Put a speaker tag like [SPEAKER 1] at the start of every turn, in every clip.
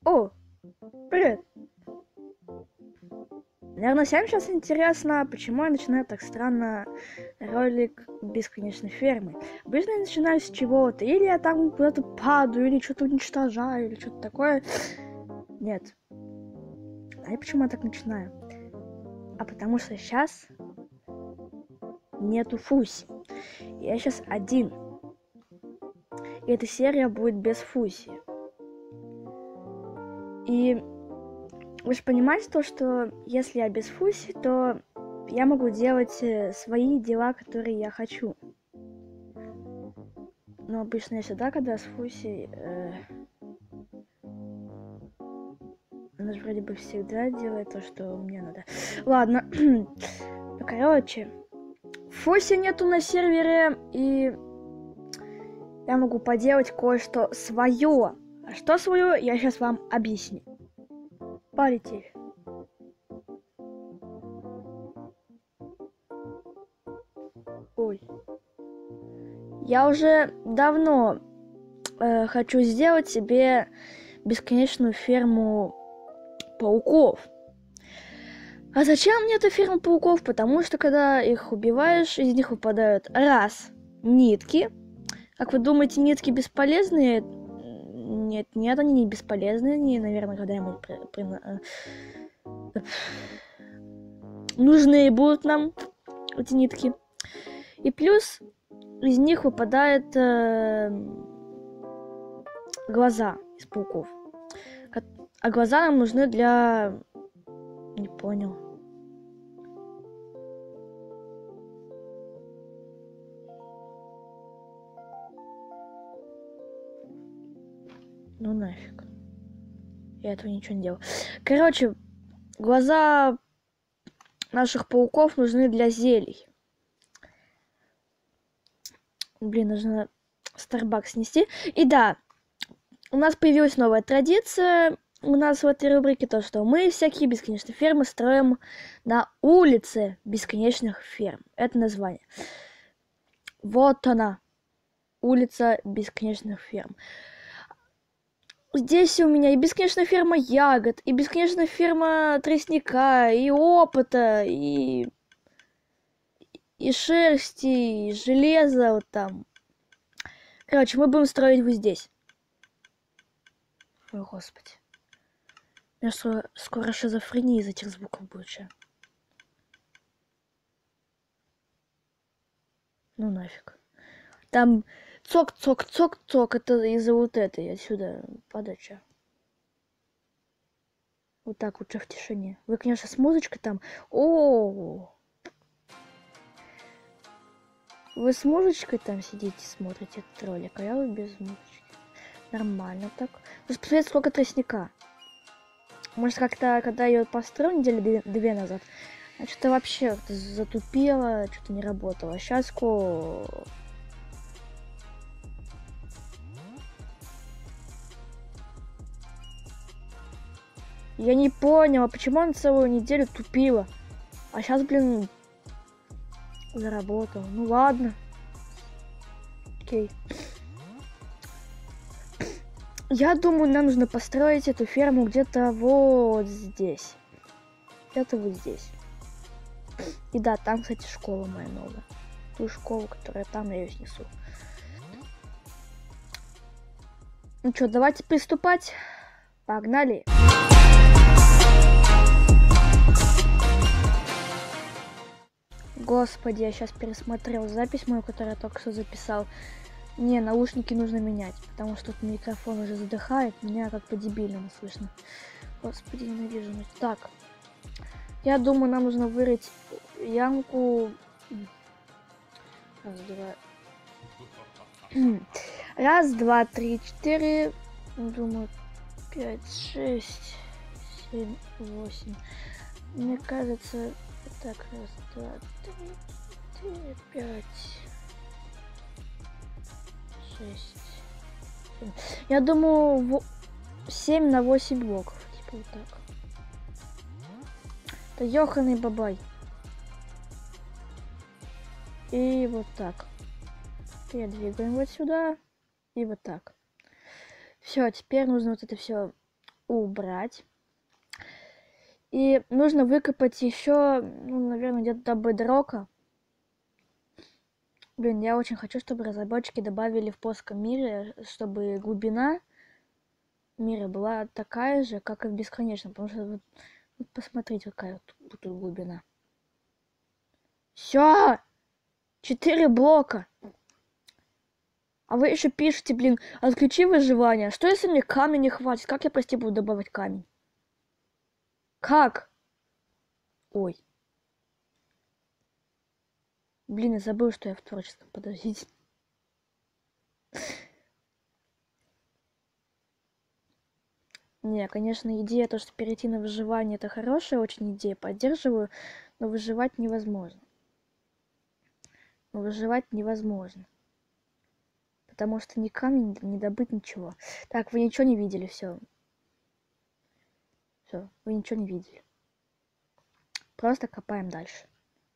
[SPEAKER 1] О, привет. Наверное, всем сейчас интересно, почему я начинаю так странно ролик бесконечной фермы. Обычно я начинаю с чего-то, или я там куда-то падаю, или что-то уничтожаю, или что-то такое. Нет. А я почему я так начинаю? А потому что сейчас нету Фуси. Я сейчас один. И эта серия будет без Фуси. И вы же понимаете то, что если я без Фуси, то я могу делать свои дела, которые я хочу. Но обычно я всегда, когда с Фуси, она же вроде бы всегда делает то, что мне надо. Ладно. Ну, короче, Фуси нету на сервере, и я могу поделать кое-что свое. А что свое, я сейчас вам объясню. Полетели. Ой. Я уже давно хочу сделать себе бесконечную ферму пауков. А зачем мне эта ферма пауков? Потому что когда их убиваешь, из них выпадают раз нитки. Как вы думаете, нитки бесполезные? Нет, они не бесполезные. Они, наверное, когда-нибудь нужны будут нам эти нитки. И плюс из них выпадают глаза из пауков. А глаза нам нужны для... Не понял. Ну нафиг. Я этого ничего не делал. Короче, глаза наших пауков нужны для зелий. Блин, нужно Starbucks снести. И да, у нас появилась новая традиция. У нас в этой рубрике то, что мы всякие бесконечные фермы строим на улице бесконечных ферм. Это название. Вот она. Улица бесконечных ферм. Здесь у меня и бесконечная ферма ягод, и бесконечная ферма тростника, и опыта, и шерсти, и железа вот там. Короче, мы будем строить вот здесь. Ой, господи. У меня скоро шизофрения из этих звуков будет сейчас. Ну нафиг. Там цок-цок-цок-цок. Это из-за вот этой. Отсюда подача. Вот так лучше в тишине. Вы, конечно, с музычкой там. О, вы с музычкой там сидите, смотрите этот ролик, а я вот без музычки. Нормально так. Вы посмотрите, сколько тростника. Может, как-то, когда я ее построил недели две назад, что-то вообще затупило, что-то не работало. Сейчас я не понял, а почему он целую неделю тупила? А сейчас, блин, заработал. Ну ладно. Окей. Я думаю, нам нужно построить эту ферму где-то вот здесь. Где-то вот здесь. И да, там, кстати, школа моя новая. Ту школу, которая там, я ее снесу. Ну что, давайте приступать. Погнали. Господи, я сейчас пересмотрел запись мою, которую я только что записал. Не, наушники нужно менять, потому что тут микрофон уже задыхает, меня как по-дебильному слышно. Господи, ненавижу. Так, я думаю, нам нужно вырыть ямку. Раз, два, три, четыре. Думаю, 5, 6, 7, 8. Мне кажется, так, раз, два, три, 4, 5, 6, 7. Я думаю, 7 на 8 блоков. Типа вот так. Это ёханый бабай. И вот так. Передвигаем вот сюда. И вот так. Все, теперь нужно вот это все убрать. И нужно выкопать еще, ну, наверное, где-то до бедрока. Блин, я очень хочу, чтобы разработчики добавили в плоском мире, чтобы глубина мира была такая же, как и в бесконечном. Потому что вот посмотрите, какая тут глубина. Все! 4 блока! А вы еще пишете, блин, отключи выживание. Что если мне камень не хватит? Как я, прости, буду добавить камень? Как? Ой. Блин, я забыл, что я в творческом. Подождите. Не, конечно, идея, то, что перейти на выживание, это хорошая очень идея, поддерживаю, но выживать невозможно. Но выживать невозможно. Потому что ни камень, не добыть ничего. Так, вы ничего не видели, все. Все, вы ничего не видели. Просто копаем дальше.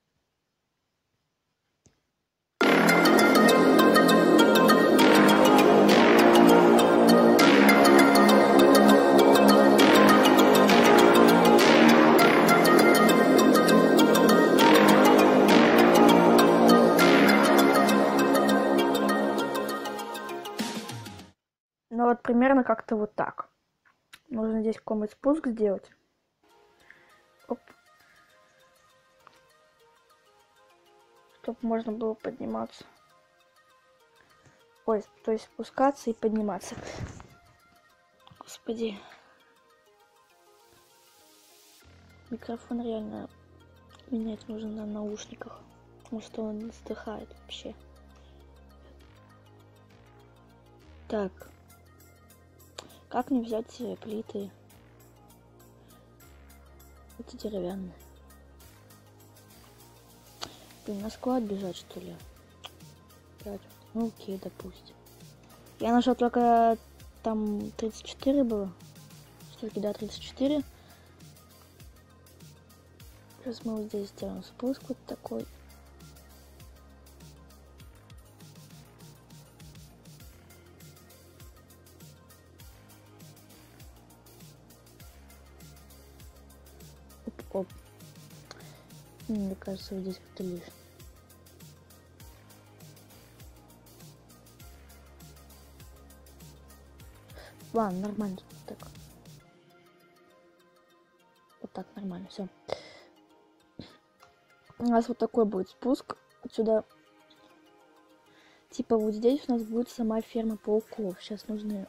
[SPEAKER 1] Ну вот примерно как-то вот так. Нужно здесь какой-нибудь спуск сделать. Оп. Чтобы можно было подниматься. Ой, то есть спускаться и подниматься. Господи. Микрофон реально менять нужно на наушниках. Потому что он не вздыхает вообще. Так. Как мне взять плиты? Эти деревянные. Блин, на склад бежать, что ли? 5. Ну окей, допустим. Я нашел только там 34 было. Все-таки, да, 34. Сейчас мы вот здесь сделаем спуск вот такой. Оп-оп. Мне кажется, вот здесь как-то лишь. Ладно, нормально. Так. Вот так, нормально, все. У нас вот такой будет спуск. Отсюда. Типа вот здесь у нас будет сама ферма пауков. Сейчас нужно...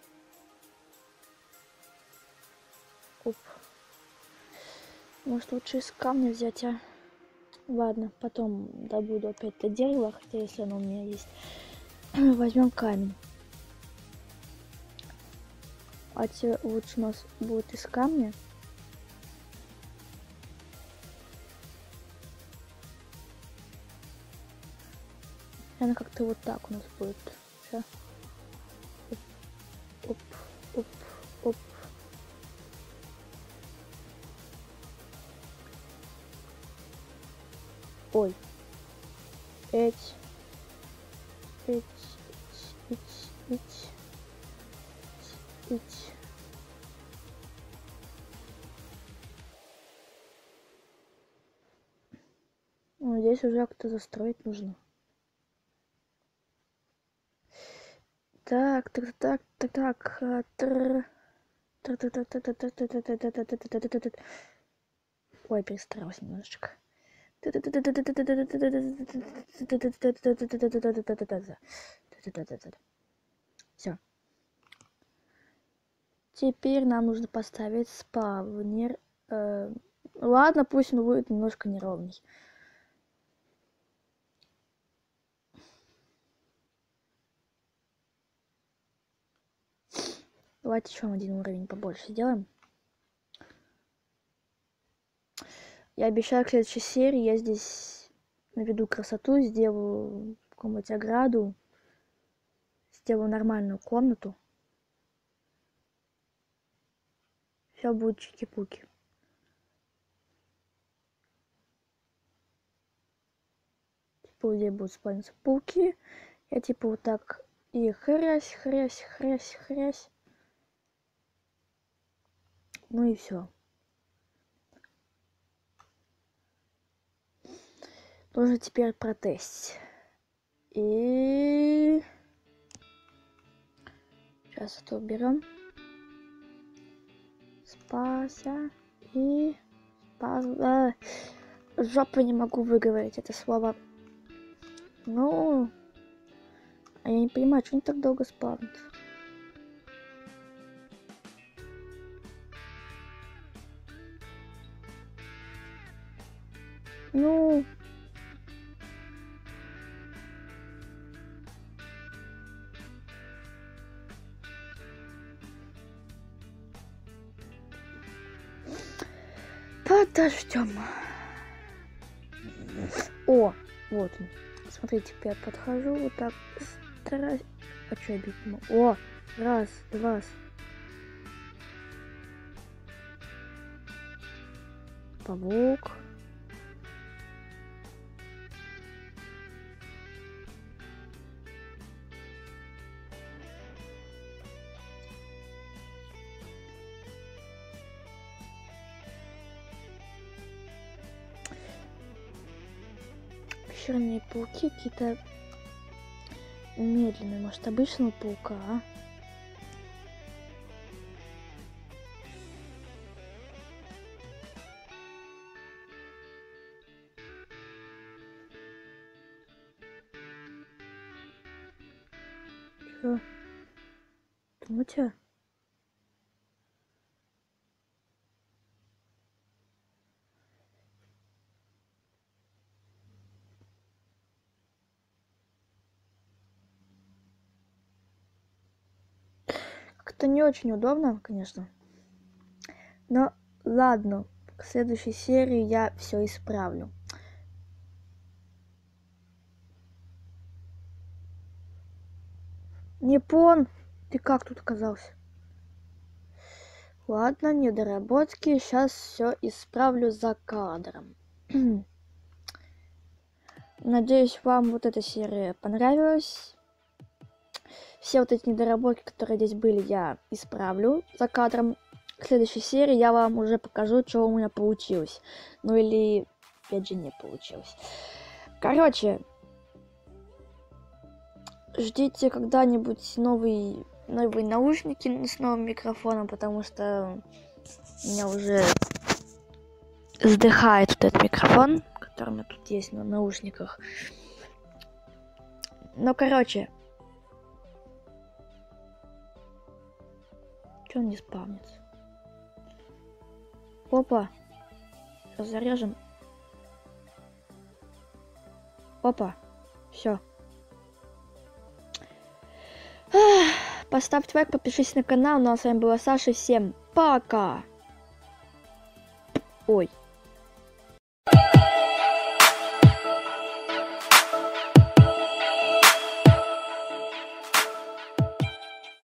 [SPEAKER 1] Оп. Может лучше из камня взять, а? Ладно, потом добуду опять это дерево, хотя если оно у меня есть. Возьмем камень. А те лучше у нас будет из камня. Она как-то вот так у нас будет. Сейчас. Оп, оп, оп. Ой. Эть. Ну, здесь уже как-то застроить нужно. Так. Ой, перестаралась немножечко. Все. Теперь нам нужно поставить спавнер. Ладно, пусть он будет немножко неровный. Давайте еще один уровень побольше сделаем. Я обещаю, в следующей серии я здесь наведу красоту, сделаю какую-нибудь ограду, сделаю нормальную комнату. Все будет чики-пуки. Типа вот здесь будут спавниться пауки. Я типа вот так и хрясь. Ну и все. Нужно теперь протестить. И сейчас это уберем. Спася и жопу не могу выговорить это слово. Ну, а я не понимаю, что они так долго спавнят. Ну, подождем. О, вот он. Смотрите, я подхожу вот так. Стараюсь. А что я бить не могу? О, раз, два. Павук. Пещерные пауки какие-то медленные. Может, обычного паука, а? Чё? Думаете? Как-то не очень удобно, конечно. Но ладно, к следующей серии я все исправлю. Непон, ты как тут оказался? Ладно, недоработки, сейчас все исправлю за кадром. Надеюсь, вам вот эта серия понравилась. Все вот эти недоработки, которые здесь были, я исправлю за кадром. В следующей серии я вам уже покажу, что у меня получилось. Ну или, опять же, не получилось. Короче, ждите когда-нибудь новые наушники с новым микрофоном, потому что у меня уже вздыхает вот этот микрофон, который у меня тут есть на наушниках. Ну, короче. Че он не спавнится? Опа. Сейчас зарежем. Опа. Все. Поставьте лайк, подпишитесь на канал. Ну а с вами была Саша. Всем пока. Ой.